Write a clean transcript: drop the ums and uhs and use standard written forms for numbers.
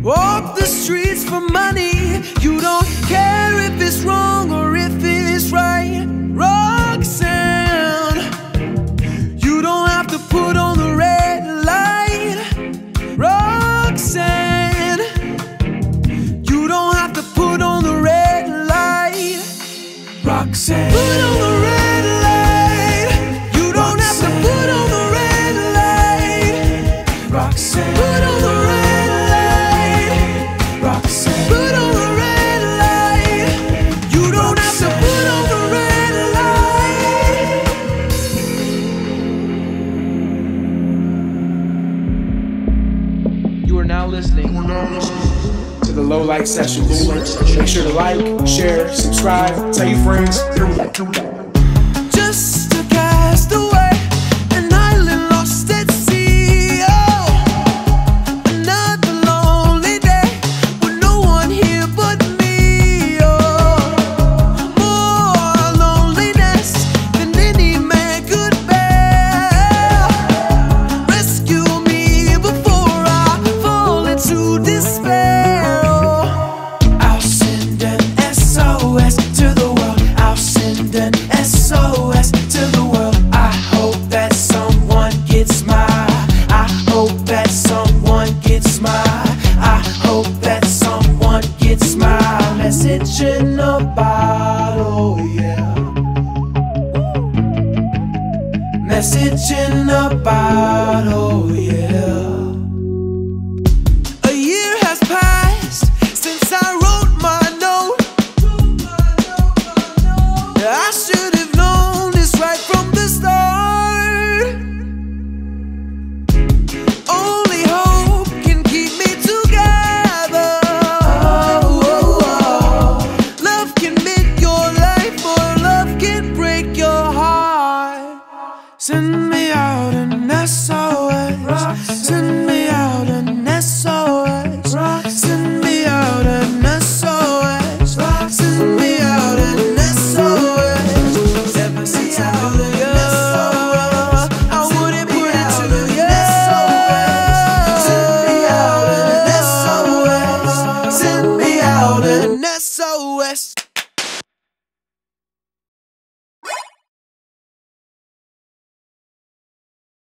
walk the streets for money. You don't care if it's wrong or if it's right. Roxanne, you don't have to put on the red light. Roxanne, you don't have to put on the red light. Roxanne, put on the red light. You don't have to put on the red light. Roxanne, put on the red light. Roxanne, put on the red light. You don't have to put on the red light. You are now listening to the Low Light Sessions. Make sure to like, share, subscribe, tell your friends.